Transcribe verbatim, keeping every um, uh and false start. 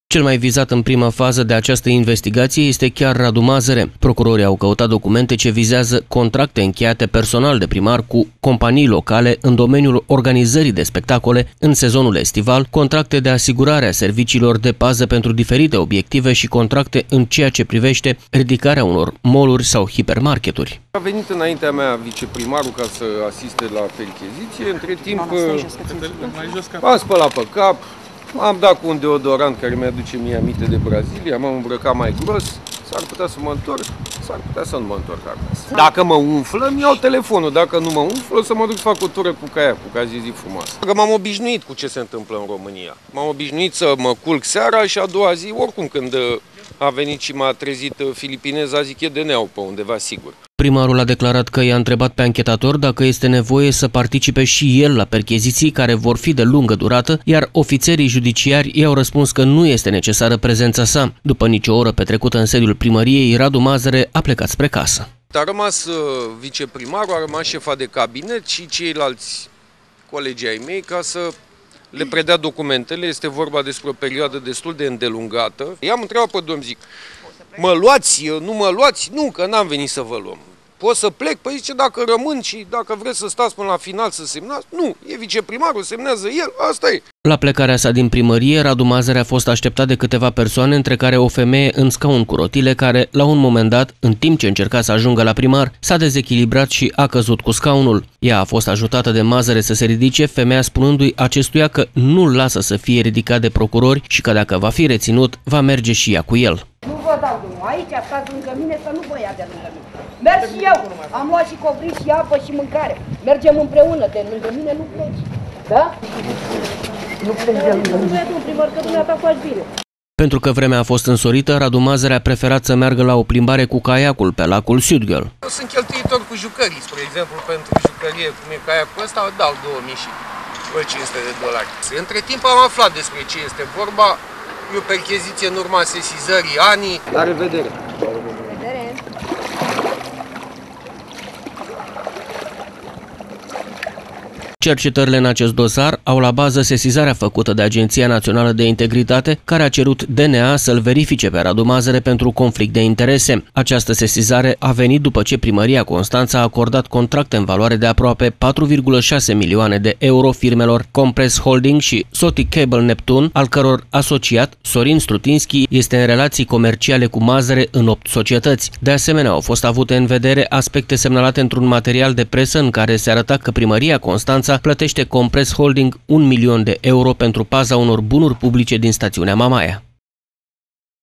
Cel mai vizat în prima fază de această investigație este chiar Radu Mazăre. Procurorii au căutat documente ce vizează contracte încheiate personal de primar cu companii locale în domeniul organizării de spectacole în sezonul estival, contracte de asigurare a serviciilor de pază pentru diferite obiective și contracte în ceea ce privește ridicarea unor mall-uri sau hipermarketuri. A venit înaintea mea viceprimarul ca să asiste la percheziție. Între timp m-am spălat pe cap. Am dat cu un deodorant care mi-aduce mie aminte de Brazilia, m-am îmbrăcat mai gros, s-ar putea să mă întorc, s-ar putea să nu mă întorc acasă. Dacă mă umflă, îmi iau telefonul, dacă nu mă umflă, să mă duc să fac o tură cu caiacul, ca zi zi frumoasă. Că m-am obișnuit cu ce se întâmplă în România. M-am obișnuit să mă culc seara și a doua zi, oricum când a venit și m-a trezit filipineza, zic e de neau pe undeva sigur. Primarul a declarat că i-a întrebat pe anchetator dacă este nevoie să participe și el la percheziții care vor fi de lungă durată, iar ofițerii judiciari i-au răspuns că nu este necesară prezența sa. După nicio oră petrecută în sediul primăriei, Radu Mazăre a plecat spre casă. A rămas viceprimarul, a rămas șefa de cabinet și ceilalți colegi ai mei ca să le predea documentele. Este vorba despre o perioadă destul de îndelungată. I-am întrebat pe domn, zic, mă luați, nu mă luați? Nu, că n-am venit să vă luăm. Pot să plec? Păi zice, dacă rămân și dacă vreți să stați până la final să semnați, nu, e viceprimarul, semnează el, asta e. La plecarea sa din primărie, Radu Mazăre a fost așteptat de câteva persoane, între care o femeie în scaun cu rotile, care, la un moment dat, în timp ce încerca să ajungă la primar, s-a dezechilibrat și a căzut cu scaunul. Ea a fost ajutată de Mazăre să se ridice, femeia spunându-i acestuia că nu-l lasă să fie ridicat de procurori și că dacă va fi reținut, va merge și ea cu el. Nu vă dau drumul. Aici stați lângă mine să nu vă ia de lângă mine. Merg și eu. Am luat și covriș și apă și mâncare. Mergem împreună, de lângă mine nu pleci. Da? Nu pleci de lângă mine. Nu primar, că dumneata faci bine. Pentru că vremea a fost însorită, Radu Mazăre a preferat să meargă la o plimbare cu caiacul pe lacul Sudgöl. Eu sunt cheltuitor cu jucării, spre exemplu, pentru jucărie, cum e caiacul ăsta, dau două mii și cinci sute de dolari. Între timp am aflat despre ce este vorba. E o percheziție în urma sesizării Ani. La revedere! La revedere! Cercetările în acest dosar au la bază sesizarea făcută de Agenția Națională de Integritate, care a cerut D N A să-l verifice pe Radu Mazăre pentru conflict de interese. Această sesizare a venit după ce Primăria Constanța a acordat contracte în valoare de aproape patru virgulă șase milioane de euro firmelor Compress Holding și Sotic Cable Neptune, al căror asociat, Sorin Strutinski, este în relații comerciale cu Mazăre în opt societăți. De asemenea, au fost avute în vedere aspecte semnalate într-un material de presă în care se arăta că Primăria Constanța plătește Compress Holding un milion de euro pentru paza unor bunuri publice din stațiunea Mamaia.